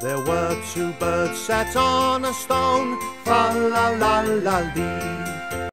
There were two birds sat on a stone, fa la la la lee.